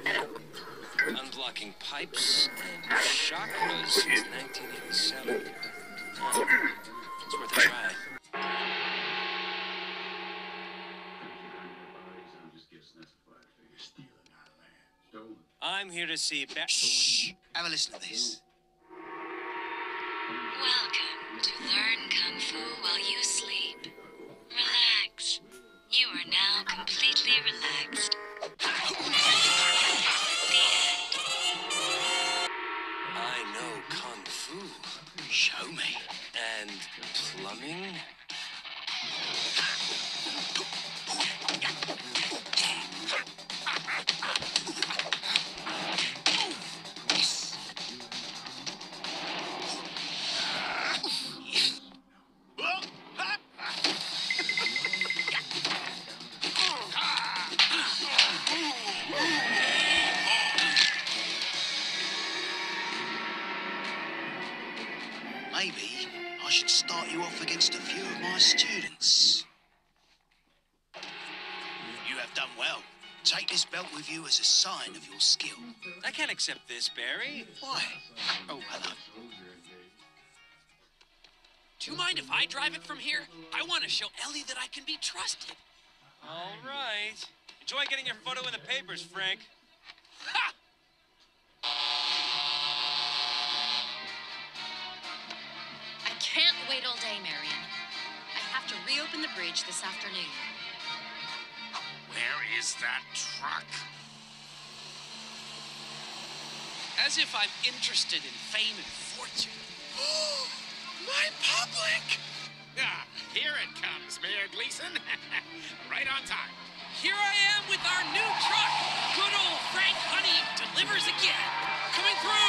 Unblocking pipes and chakras since 1987. Oh, it's worth a try. I'm here to see Shh! Have a listen to this. Welcome to Learn Kung Fu while you sleep. Relax. You are now completely relaxed. The end. I know Kung Fu. Show me. And plumbing? Maybe I should start you off against a few of my students. You have done well. Take this belt with you as a sign of your skill. I can't accept this, Barry. Why? Oh, hello. Do you mind if I drive it from here? I want to show Ellie that I can be trusted. All right. Enjoy getting your photo in the papers, Frank. Ha! I can't wait all day, Marion. I have to reopen the bridge this afternoon. Where is that truck? As if I'm interested in fame and fortune. My public! Ah, here it comes, Mayor Gleason. Right on time. Here I am with our new truck. Good old Frank Honey delivers again. Coming through!